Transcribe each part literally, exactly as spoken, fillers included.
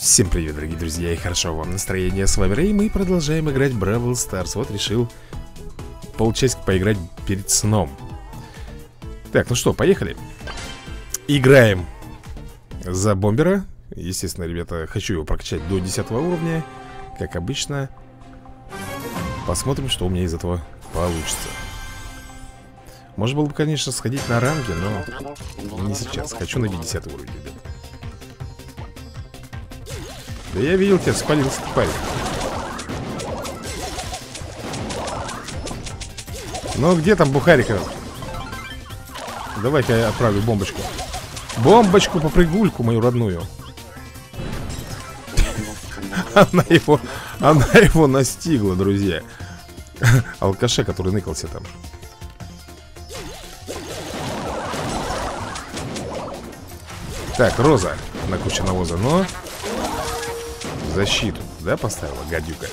Всем привет, дорогие друзья, и хорошо вам настроение. С вами Рэй, мы продолжаем играть в Бравл Старс. Вот решил полчасика поиграть перед сном. Так, ну что, поехали. Играем за бомбера. Естественно, ребята, хочу его прокачать до десятого уровня. Как обычно. Посмотрим, что у меня из этого получится. Можно было бы, конечно, сходить на ранги, но не сейчас. Хочу на пятидесятый уровень, ребят. Да я видел тебя, спалился парень. Ну где там Бухарика? Давай-ка я отправлю бомбочку. Бомбочку, попрыгульку мою родную. Она его, она его настигла, друзья. Алкаша, который ныкался там. Так, Роза на куче навоза, но защиту, да, поставила, гадюка.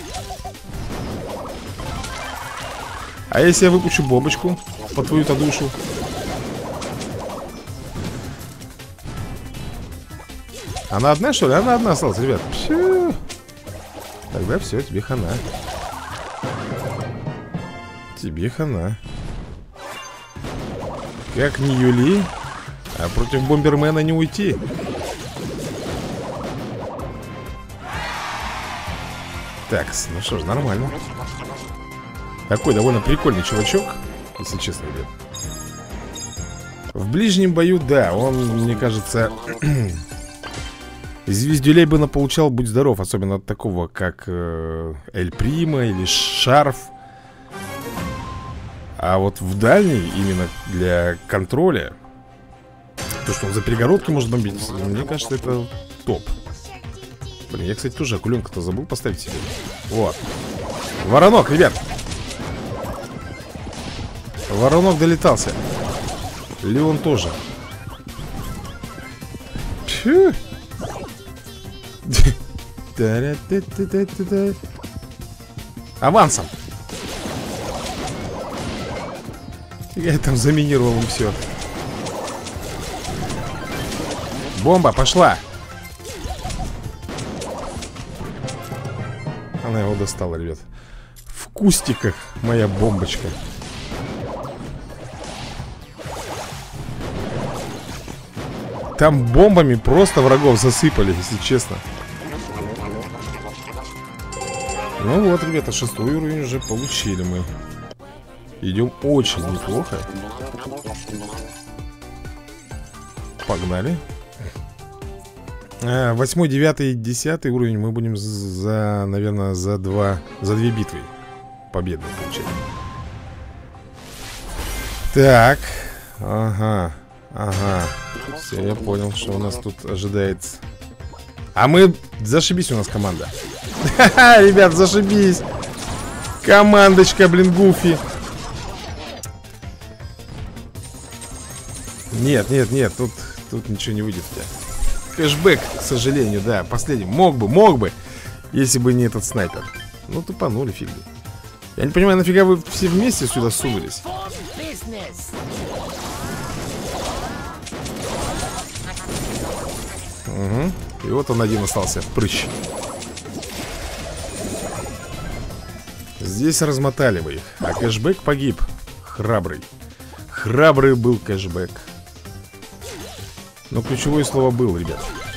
А если я выпущу бомбочку по твою-то душу? Она одна, что ли? Она одна осталась, ребят. Пшу. Тогда все, тебе хана. Тебе хана. Как не юли, а против бомбермена не уйти. Так, ну что ж, нормально. Такой довольно прикольный чувачок, если честно, ребят. В ближнем бою, да, он, мне кажется, звездюлей бы наполучал, будь здоров. Особенно от такого, как э, Эль Прима или Шарф. А вот в дальней, именно для контроля, то, что он за перегородки может бомбить, мне кажется, это топ. Блин, я, кстати, тоже акуленка-то забыл поставить себе. Вот. Воронок, ребят. Воронок долетался. Леон тоже. Пью. Авансом. Я там заминировал им все. Бомба пошла. Она его достала, ребят. В кустиках моя бомбочка. Там бомбами просто врагов засыпали, если честно. Ну вот, ребята, шестой уровень уже получили мы. Идем очень неплохо. Погнали. Восьмой, девятый, десятый уровень мы будем за, наверное, за два, за две битвы победные получать. Так, ага, ага. Все, я понял, что у нас тут ожидается. А мы, зашибись у нас команда. Ха-ха, ребят, зашибись. Командочка, блин, Гуфи. Нет, нет, нет, тут, тут ничего не выйдет у тебя. Кэшбэк, к сожалению, да, последний. Мог бы, мог бы, если бы не этот снайпер. Ну, тупанули, фиг бы. Я не понимаю, нафига вы все вместе сюда сунулись? Угу. И вот он один остался, прыщ. Здесь размотали вы их. А кэшбэк погиб. Храбрый. Храбрый был кэшбэк. Но ключевое слово был, ребят.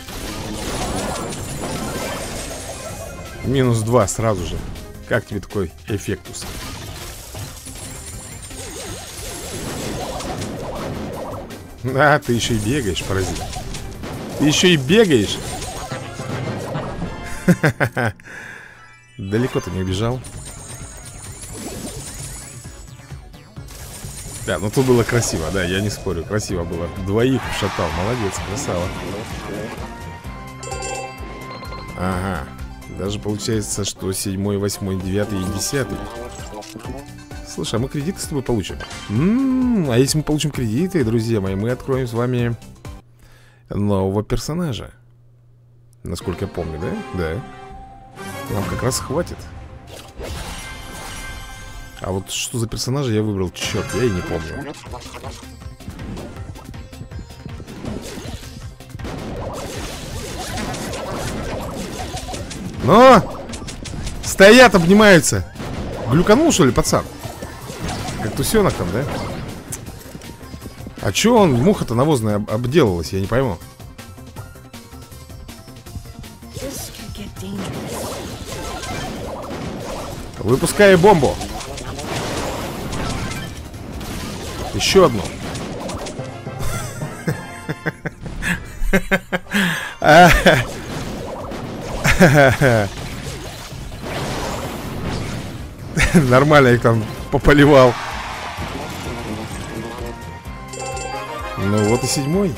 Минус два сразу же. Как тебе такой эффектус? А, ты еще и бегаешь, паразит. Ты еще и бегаешь. Далеко ты не убежал. Да, ну тут было красиво, да, я не спорю, красиво было. Двоих шатал, молодец, красава. Ага, даже получается, что седьмой, восьмой, девятый и десятый. Слушай, а мы кредиты с тобой получим? М-м, а если мы получим кредиты, друзья мои, мы откроем с вами нового персонажа. Насколько я помню, да? Да. Нам как раз хватит. А вот что за персонажа я выбрал, черт, я и не помню. Но! Стоят, обнимаются. Глюканул, что ли, пацан? Как тусенок там, да? А чё он, муха-то навозная об обделалась, я не пойму. Выпускаю бомбу. Еще одну. Нормально их там пополивал. Ну вот и седьмой.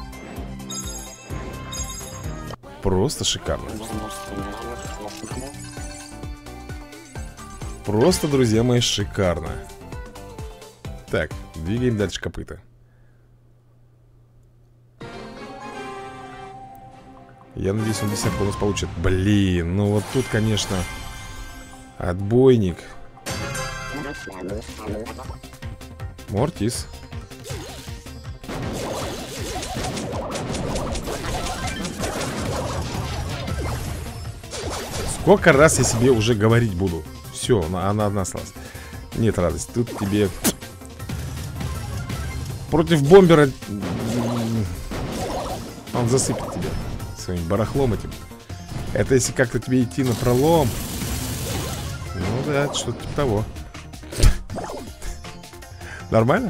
Просто шикарно. Просто, друзья мои, шикарно. Так, двигаем дальше копыта. Я надеюсь, он десятку у нас получит. Блин, ну вот тут, конечно, отбойник. Мортис. Сколько раз я себе уже говорить буду? Все, она одна осталась. Нет радости, тут тебе против бомбера он засыпет тебя своим барахлом этим. Это если как-то тебе идти на пролом. Ну да, что-то типа того. Нормально?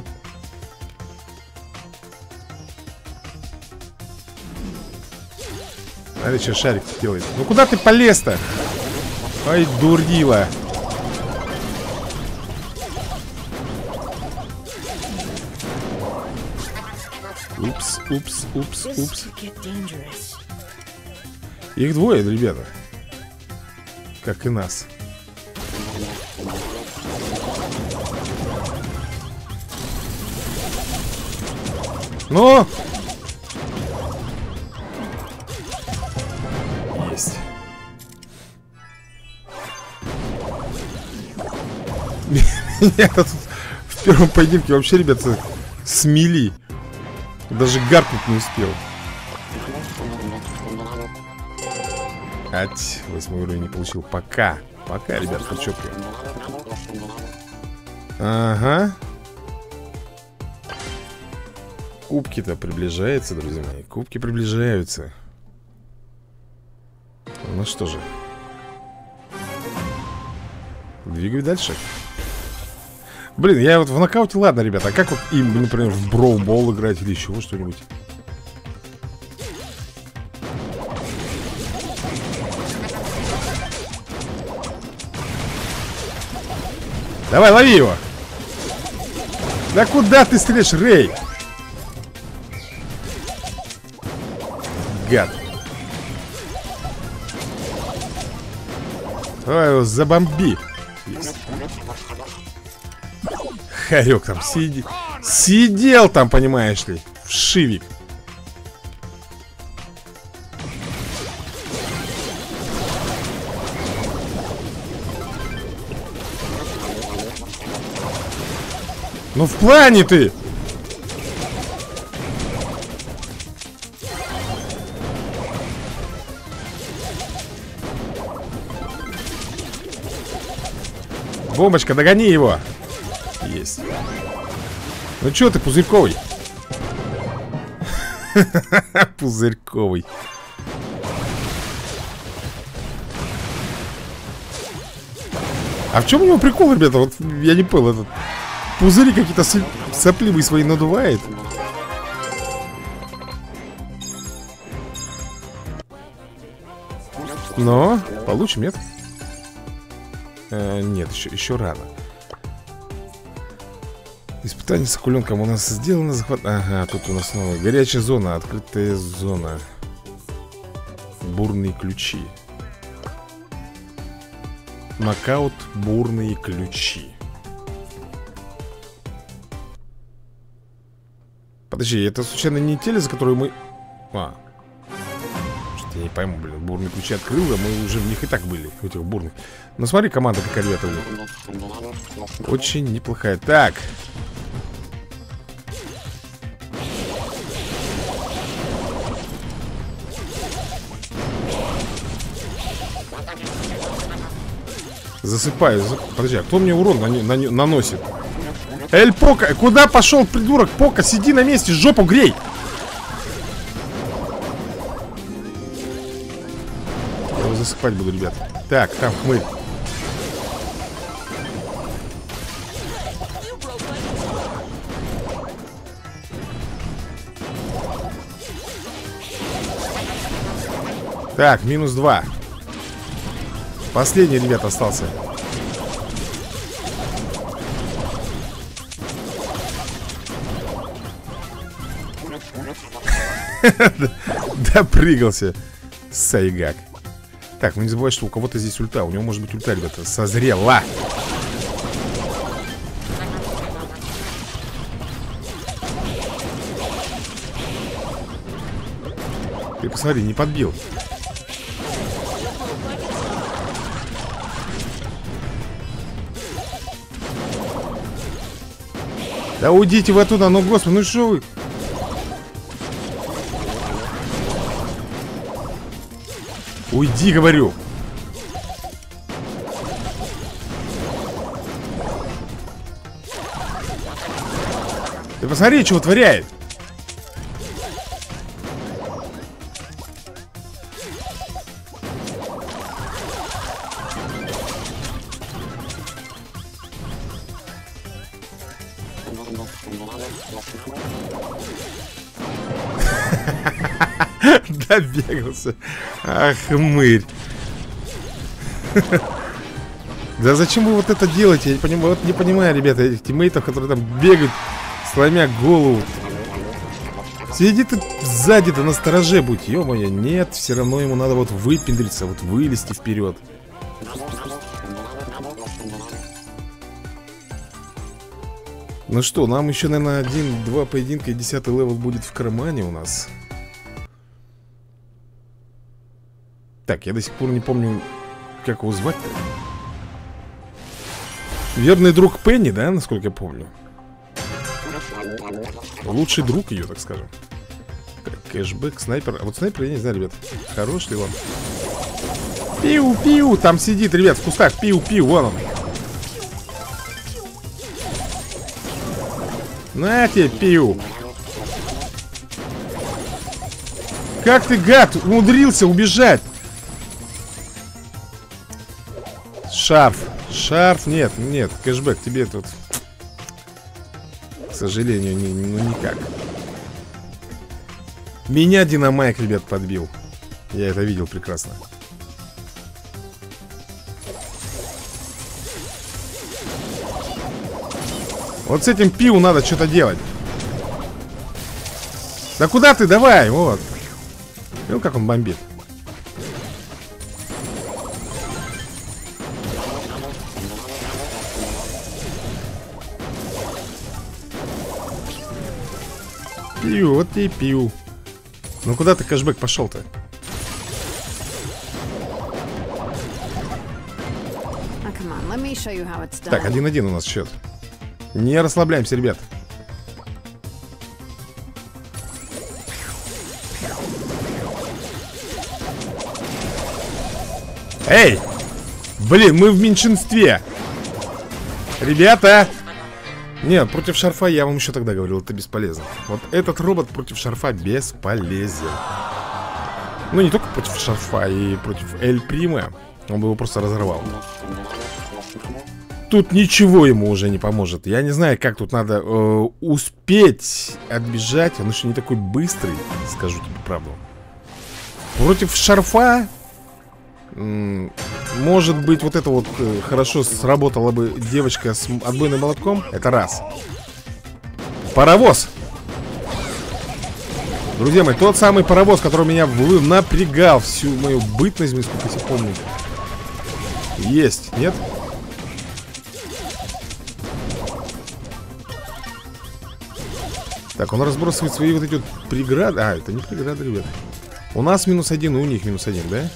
Смотри, что шарик делает. Ну куда ты полез-то? Ай, дурила. Упс, упс, упс, упс. Их двое, ребята. Как и нас. Ну! Есть. Меня тут в первом поединке вообще, ребята, смели. Даже гаркнуть не успел. Ать, восьмой уровень не получил. Пока. Пока, ребят, подчепки. Ага. Кубки-то приближаются, друзья мои. Кубки приближаются. Ну что же. Двигай дальше. Блин, я вот в нокауте, ладно, ребята. А как вот им, например, в броубол играть или еще что-нибудь? Давай, лови его. Да куда ты стреляешь, Рэй? Гад. Давай его забомби. Есть. Харек там сидел. Сидел там, понимаешь ли. Вшивик. Ну в плане ты. Бомбочка, догони его. Есть. Ну чё ты, пузырьковый? Пузырьковый. А в чем у него прикол, ребята? Вот я не понял. Этот пузыри какие-то сопливые свои надувает. Но получим, нет? Э, нет, еще, еще рано. Испытание с акуленком у нас сделано. Захват... Ага, тут у нас снова горячая зона, открытая зона. Бурные ключи. Нокаут, бурные ключи. Подожди, это случайно не те ли, за которые мы... А, что-то я не пойму, блин. Бурные ключи открыл, а мы уже в них и так были, в этих бурных. Ну смотри, команда какая, ребята, у них. Очень неплохая. Так. Засыпаю. Подожди, а кто мне урон на... На... наносит? Эль Пока, куда пошел, придурок? Пока, сиди на месте, жопу грей. Я его засыпать буду, ребят. Так, там хмырь. Так, минус два. Последний, ребят, остался. Допрыгался. Сайгак. Так, ну не забывай, что у кого-то здесь ульта. У него может быть ульта, ребята. Созрела. Ты посмотри, не подбил. Да уйдите вы оттуда, ну господи, ну что вы? Уйди, говорю. Ты посмотри, что творяет. Добегался. Ах, хмырь. Да зачем вы вот это делаете? Я не понимаю, вот не понимаю, ребята, этих тиммейтов, которые там бегают, сломя голову. Сиди ты сзади-то на стороже будь, ё-моё. Нет, все равно ему надо вот выпендриться, вот вылезти вперед. Ну что, нам еще, наверное, один-два поединка и десятый левел будет в кармане у нас. Так, я до сих пор не помню, как его звать-то. Верный друг Пенни, да, насколько я помню. Лучший друг ее, так скажем. Так, кэшбэк, снайпер. А вот снайпер, я не знаю, ребят, хорош ли он. Пиу-пиу, там сидит, ребят, в кустах. Пиу-пиу, вон он. На тебе, пиу. Как ты, гад, умудрился убежать? Шарф. Шарф, нет, нет, кэшбэк, тебе тут, к сожалению, не, ну никак. Меня Динамайк, ребят, подбил. Я это видел прекрасно. Вот с этим пиу надо что-то делать. Да куда ты, давай, вот. Ну как он бомбит. Пиу, вот тебе пиу. Ну куда ты, кэшбэк, пошел-то? Так, один-один у нас счет. Не расслабляемся, ребят. Эй! Блин, мы в меньшинстве. Ребята! Нет, против шарфа я вам еще тогда говорил, это бесполезно. Вот этот робот против шарфа бесполезен. Ну, не только против шарфа, и против Эль Прима. Он бы его просто разорвал. Тут ничего ему уже не поможет. Я не знаю, как тут надо э, успеть отбежать. Он еще не такой быстрый, скажу тебе правду. Против шарфа, может быть, вот это вот э, хорошо сработала бы девочка с отбойным молотком. Это раз. Паровоз. Друзья мои, тот самый паровоз, который меня напрягал всю мою бытность, сколько я помню. Есть, нет? Так, он разбрасывает свои вот эти вот преграды. А, это не преграды, ребят. У нас минус один, и у них минус один, да?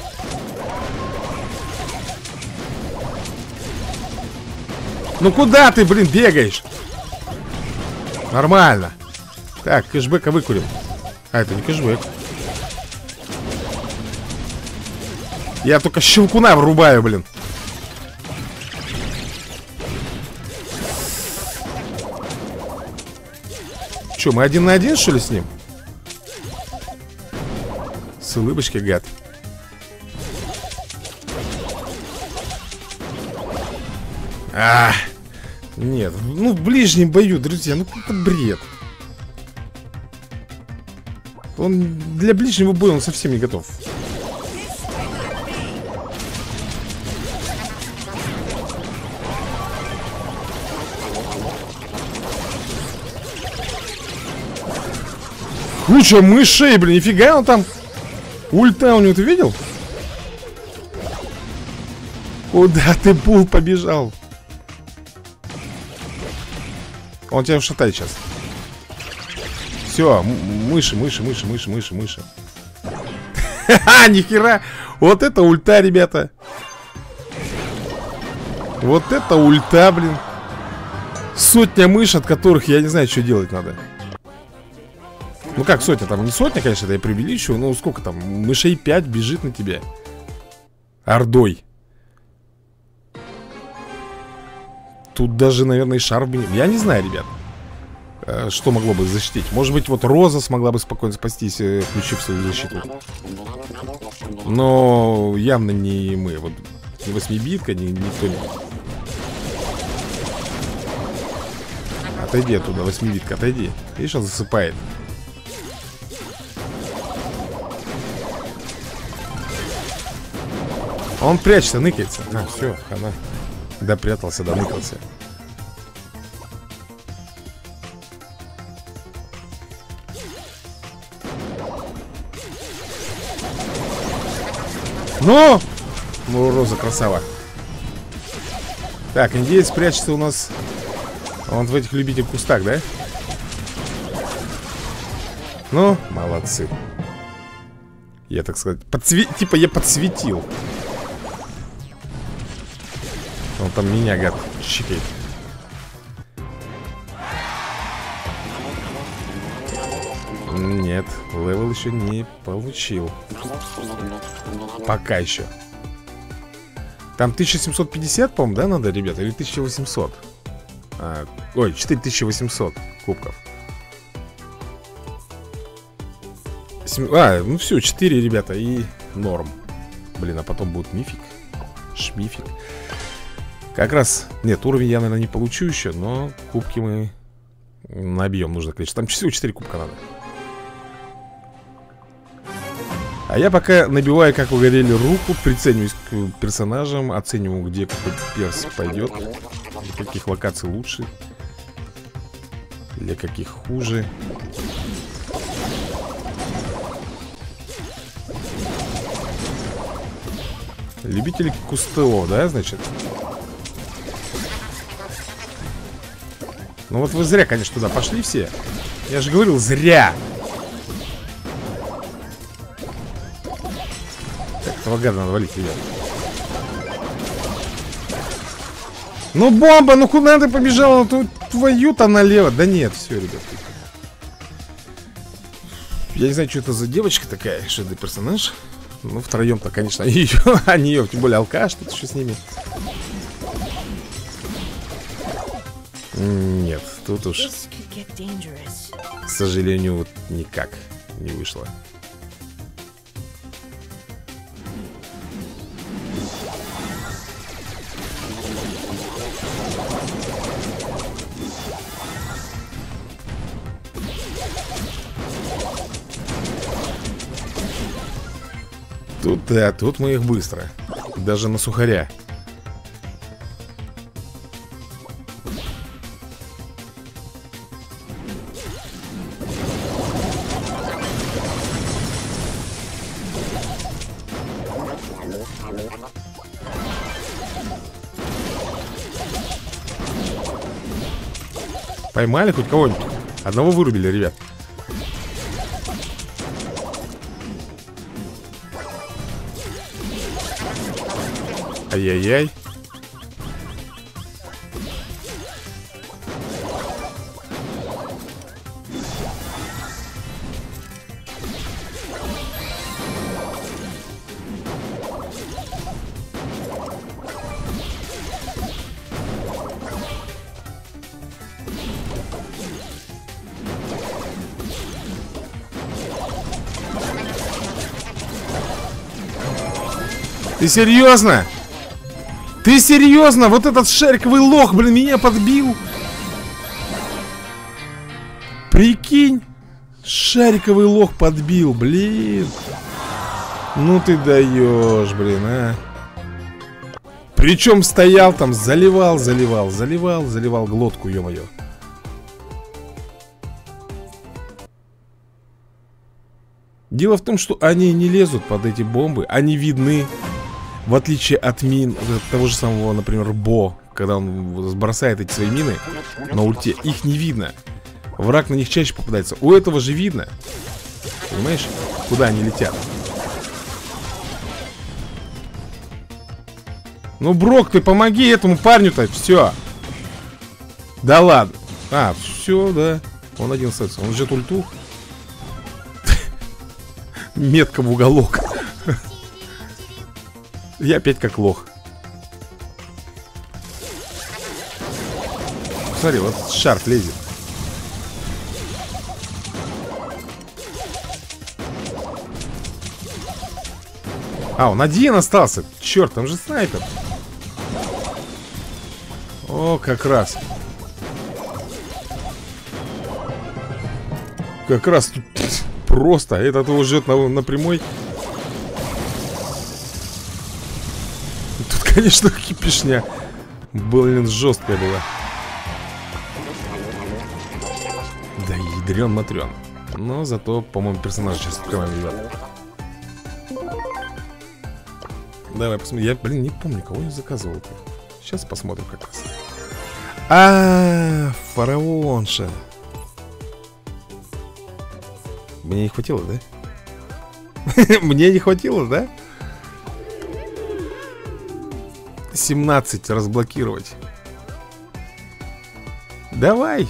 Ну куда ты, блин, бегаешь? Нормально. Так, кэшбэка выкурим. А, это не кэшбэк. Я только щелкуна врубаю, блин. Че, мы один на один, что ли, с ним? С улыбочкой, гад. А, нет, ну в ближнем бою, друзья, ну это бред. Он для ближнего боя он совсем не готов. Куча мышей, блин, нифига он там. Ульта у него, ты видел? Куда ты, Бул, побежал? Он тебя шатает сейчас. Все, мыши, мыши, мыши, мыши, мыши, мыши. Ха-ха, нихера. Вот это ульта, ребята. Вот это ульта, блин. Сотня мышь, от которых я не знаю, что делать надо. Ну как сотня, там не сотня, конечно, это я преувеличиваю. Ну сколько там, мышей пять бежит на тебя ордой. Тут даже, наверное, и шар бы не... Я не знаю, ребят, что могло бы защитить. Может быть, вот Роза смогла бы спокойно спастись, включив свою защиту. Но явно не мы. Вот ни восьмибитка, ни никто не... Отойди оттуда, восьмибитка, отойди. Видишь, он засыпает. Он прячется, ныкается. А, все, она допрятался, доныкался. Ну! Ну, Роза красава. Так, индеец прячется у нас. Он в этих любителях кустах, да? Ну, молодцы. Я, так сказать, подсве... типа я подсветил. Он там меня, гад, щикает. Нет, левел еще не получил. Пока еще. Там тысяча семьсот пятьдесят, по-моему, да, надо, ребята? Или тысяча восемьсот? А, ой, четыре тысячи восемьсот кубков. Сем... А, ну все, четыре, ребята, и норм. Блин, а потом будет мифик. Шмифик. Как раз, нет, уровень я, наверное, не получу еще, но кубки мы набьем нужное количество. Там всего четыре кубка надо. А я пока набиваю, как вы говорили, руку, прицениваюсь к персонажам, оцениваю, где какой перс пойдет, для каких локаций лучше, для каких хуже. Любители кустов, да, значит? Ну вот вы зря, конечно, туда пошли все. Я же говорил, зря. Так, этого гада надо валить, ребят. Ну, бомба, ну куда ты побежала? Ну, твою-то налево. Да нет, все, ребят. Я не знаю, что это за девочка такая, что это персонаж. Ну, втроем-то, конечно, ее, а не ее. Тем более алкаш, что-то еще с ними. Нет, тут уж, к сожалению, вот никак не вышло. Тут, да, тут мы их быстро. Даже на сухаря. Поймали хоть кого-нибудь? Одного вырубили, ребят. Ай-яй-яй. Ты серьезно? Ты серьезно? Вот этот шариковый лох, блин, меня подбил. Прикинь. Шариковый лох подбил, блин. Ну ты даешь, блин, а. Причем стоял там, заливал, заливал, заливал, заливал глотку, ё-моё. Дело в том, что они не лезут под эти бомбы. Они видны. В отличие от мин того же самого, например, Бо. Когда он сбросает эти свои мины на ульте, их не видно. Враг на них чаще попадается. У этого же видно. Понимаешь, куда они летят. Ну, Брок, ты помоги этому парню-то. Все. Да ладно. А, все, да. Он один остается. Он ждет ульту. Метка в уголок. Я опять как лох. Смотри, вот шарф лезет. А, он один остался. Черт, там же снайпер. О, как раз. Как раз тут просто. Этот его ждет на, на прямой. Тут, конечно, кипишня. Блин, жесткая была. Да ядрен матрен. Но зато, по-моему, персонаж сейчас открываем, ребят. Давай посмотрим. Я, блин, не помню, кого я заказывал-то. Сейчас посмотрим как раз. А, фараонша. Мне не хватило, да? Мне не хватило, да? семнадцать разблокировать. Давай.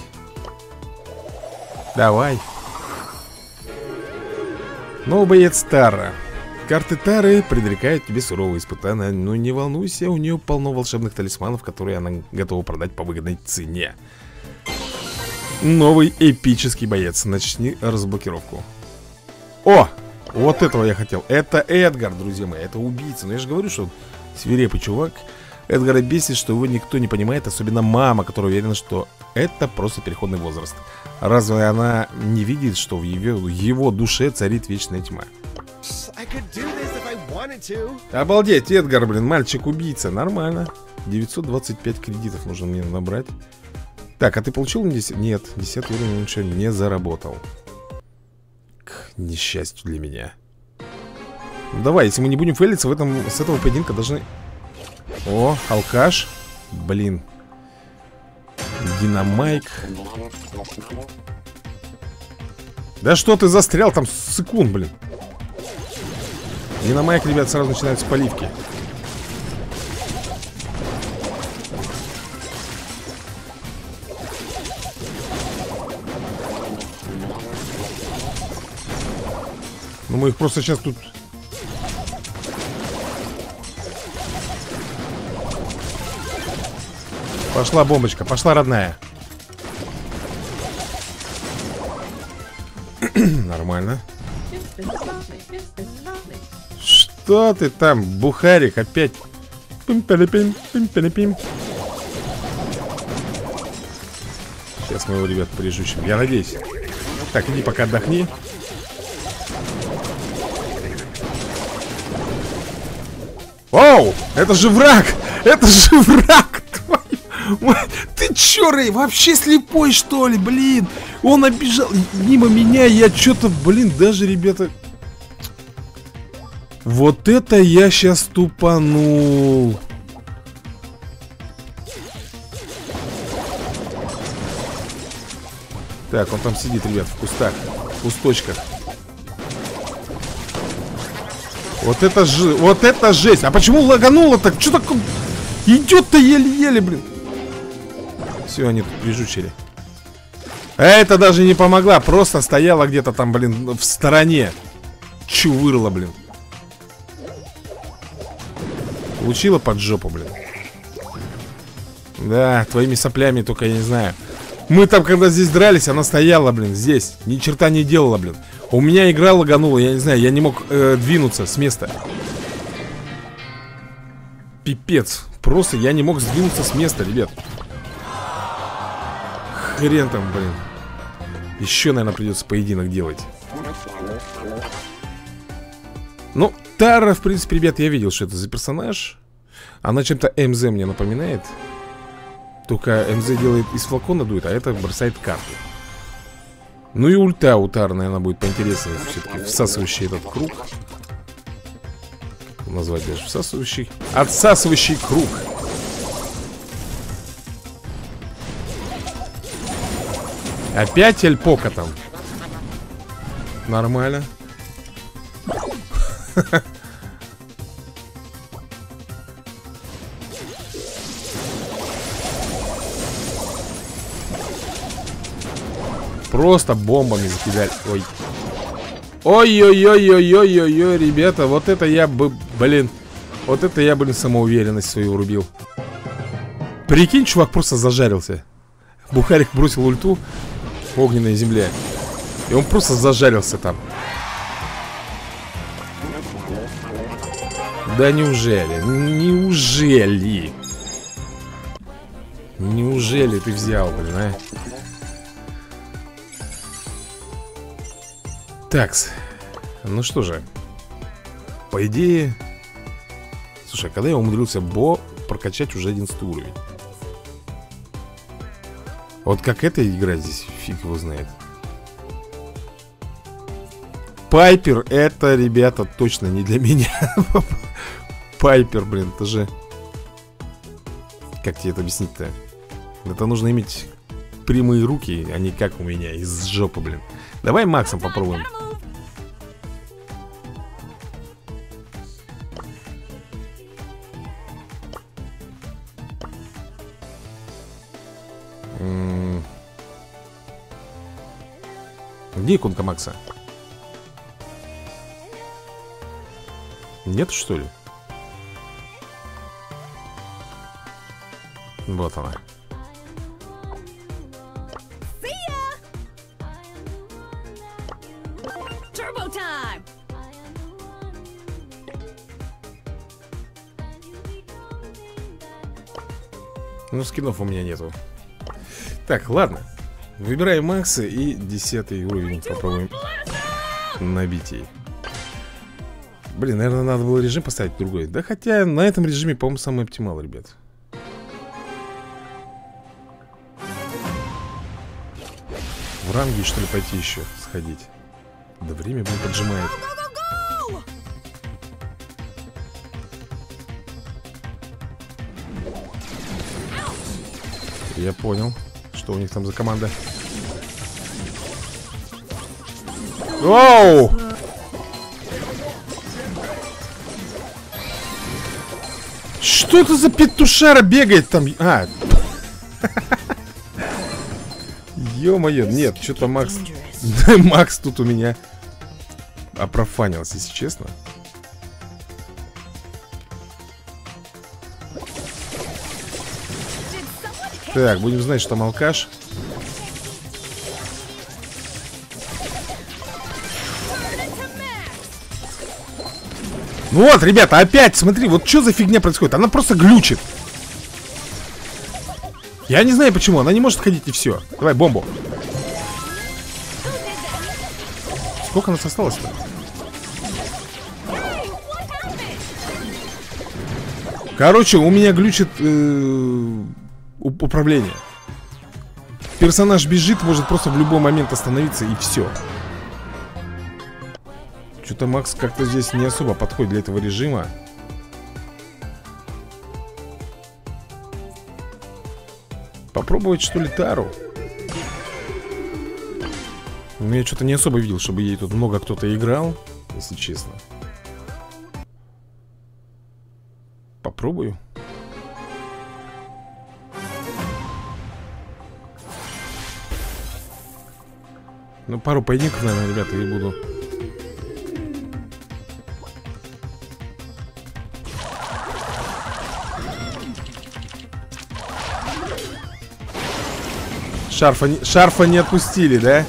Давай. Ну, боец Тара. Карты Тары предрекают тебе суровые испытания. Но не волнуйся, у нее полно волшебных талисманов, которые она готова продать по выгодной цене. Новый эпический боец. Начни разблокировку. О! Вот этого я хотел. Это Эдгар, друзья мои. Это убийца. Но я же говорю, что он свирепый чувак. Эдгара бесит, что его никто не понимает. Особенно мама, которая уверена, что это просто переходный возраст. Разве она не видит, что в его, его душе царит вечная тьма? Обалдеть, Эдгар, блин, мальчик-убийца. Нормально. девятьсот двадцать пять кредитов нужно мне набрать. Так, а ты получил десять? Нет, десятый уровень ничего не заработал. К несчастью для меня. Ну, давай, если мы не будем фейлиться, в этом, с этого поединка должны... О, алкаш. Блин. Динамайк. Да что ты застрял там, секунд, блин. Динамайк, ребят, сразу начинаются поливки. Ну мы их просто сейчас тут... Пошла бомбочка, пошла, родная. Нормально. Что ты там, бухарик, опять? Пим-пили-пим, пим-пили-пим. Сейчас мы его, ребят, прижучим. Я надеюсь. Так, иди пока отдохни. Оу! Это же враг! Это же враг! Твой... Ты чё, Рэй, вообще слепой, что ли, блин? Он обижал мимо меня, я что-то, блин, даже, ребята... Вот это я сейчас тупанул. Так, он там сидит, ребят, в кустах, в кусточках. Вот это же, вот это жесть. А почему лагануло так? Что такое? Идет-то еле-еле, блин. Все, они тут прижучили. Это даже не помогла. Просто стояла где-то там, блин, в стороне. Чувырла, блин. Получила под жопу, блин. Да, твоими соплями только я не знаю. Мы там, когда здесь дрались, она стояла, блин, здесь. Ни черта не делала, блин. У меня игра лаганула, я не знаю, я не мог э, двинуться с места. Пипец. Просто я не мог сдвинуться с места, ребят. Хрен там, блин. Еще, наверное, придется поединок делать. Ну, Тара, в принципе, ребят, я видел, что это за персонаж. Она чем-то МЗ мне напоминает. Только МЗ делает из флакона дует, а это бросает карту. Ну и ульта у Тара, наверное, будет поинтереснее. Все-таки всасывающий этот круг. Как назвать даже всасывающий? Отсасывающий круг. Опять Эльпока там. Нормально. Просто бомбами закидали. Ой. Ой-ой-ой-ой-ой-ой-ой, ребята, вот это я бы, блин. Вот это я, блин, самоуверенность свою урубил. Прикинь, чувак просто зажарился. Бухарик бросил ульту в огненной земле. И он просто зажарился там. Да неужели? Неужели? Неужели ты взял, блин, а? Такс. Ну что же. По идее... Слушай, а когда я умудрился Бо прокачать уже одиннадцатый уровень? Вот как это играть здесь, фиг его знает. Пайпер, это, ребята, точно не для меня. Пайпер, блин, это же... Как тебе это объяснить-то? Это нужно иметь прямые руки, а не как у меня, из жопы, блин. Давай Максом попробуем. М-м- Где иконка Макса? Нет, что ли? Вот она. Ну, скинов у меня нету. Так, ладно. Выбираем Макса и десятый уровень попробуем набить ей. Блин, наверное, надо было режим поставить другой. Да хотя на этом режиме, по-моему, самый оптимал, ребят. В ранге, что ли, пойти еще сходить? Да время, блин, поджимает. Я понял, что у них там за команда. Оу! Что это за петушара бегает там? А! Ё-моё, нет, что-то Макс... Макс тут у меня опрофанился, если честно. Так, будем знать, что там алкаш. Ну вот, ребята, опять, смотри, вот что за фигня происходит. Она просто глючит. Я не знаю почему, она не может ходить и все. Давай, бомбу. Сколько нас осталось-то? Короче, у меня глючит э, управление. Персонаж бежит, может просто в любой момент остановиться и все. Что-то Макс как-то здесь не особо подходит для этого режима. Попробовать, что ли, Тару? Ну, я что-то не особо видел, чтобы ей тут много кто-то играл, если честно. Попробую. Ну, пару поединков, наверное, ребята, и буду. Шарфа не, шарфа не отпустили, да?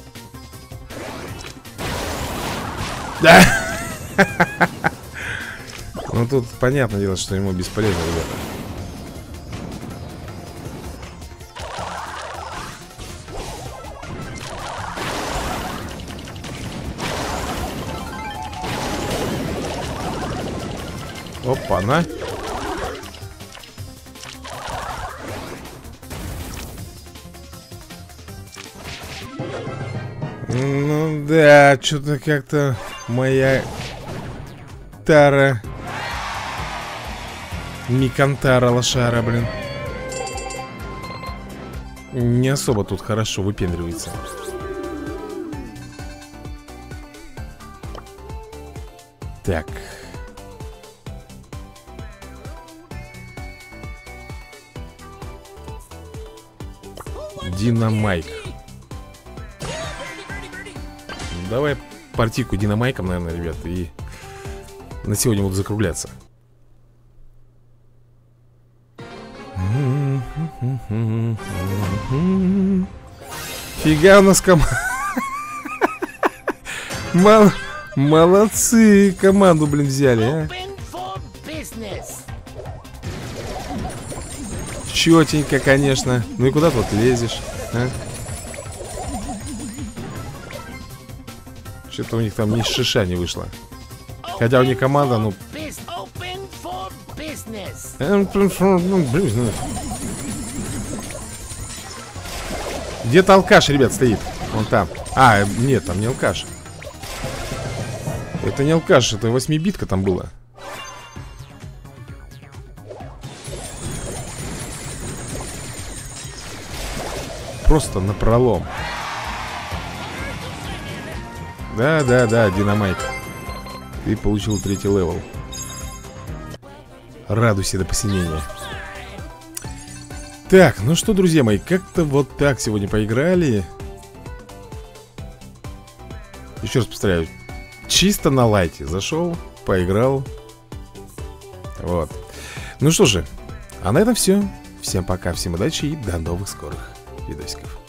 Да. Ну тут понятное дело, что ему бесполезно, ребята. Опа-на. Ну да, что-то как-то моя Тара Микантара лошара, блин, не особо тут хорошо выпендривается. Так. Динамайк. Давай партийку динамайком, наверное, ребята. И на сегодня буду закругляться. Фига у нас команда. Мол... Молодцы, команду, блин, взяли, а. Четенько, конечно. Ну и куда ты вот лезешь, а? Что-то у них там ни шиша не вышло. Хотя у них команда, ну... Где-то алкаш, ребят, стоит. Вон там. А, нет, там не алкаш. Это не алкаш, это восьмибитка там было. Просто напролом. Да, да, да, динамайк. Ты получил третий левел. Радуйся до посинения. Так, ну что, друзья мои, как-то вот так сегодня поиграли. Еще раз повторяю, чисто на лайте зашел, поиграл. Вот. Ну что же, а на этом все. Всем пока, всем удачи и до новых скорых видосиков.